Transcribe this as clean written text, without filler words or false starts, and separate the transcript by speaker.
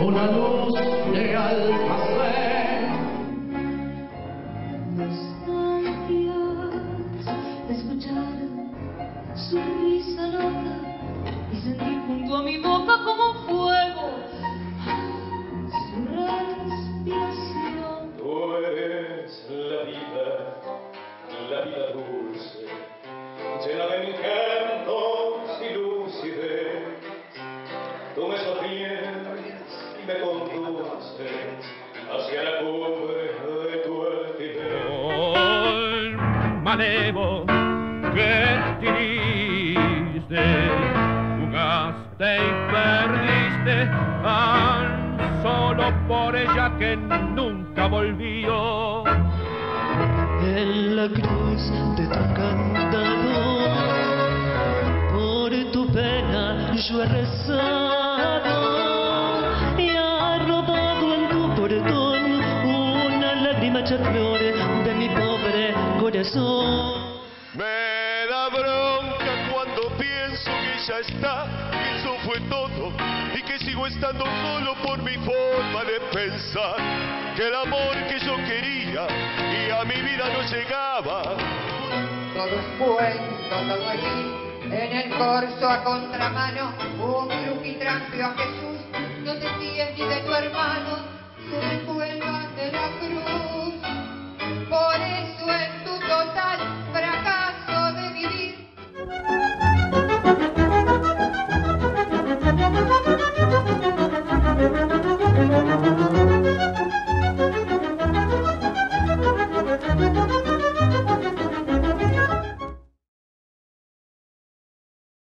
Speaker 1: una luz de almacén.
Speaker 2: Nostalgias, escuchar su risa loca y sentir junto a mi boca como un fuego su respiración.
Speaker 3: Tú eres la vida dulce, llena de encantos y lucidez. Tú me sonríes y me conduces hacia la cumbre de tu altivez.
Speaker 4: Manevo, que triste, jugaste y perdiste tan solo por ella que nunca volvió.
Speaker 5: En la cruz de tu cantador, por tu pena yo he rezado y ha robado en tu portón una lágrima hecha flor de mi pobre corazón.
Speaker 6: Me da bronca cuando pienso que ya está, que eso fue todo y que sigo estando solo por mi forma de pensar, que el amor que yo quería y a mi vida no llegaba.
Speaker 7: Todo es cuento, todo es gris, en el corso a contramano, un truqui trampio a Jesús, no te fíes ni de tu hermano, se recuelgan de la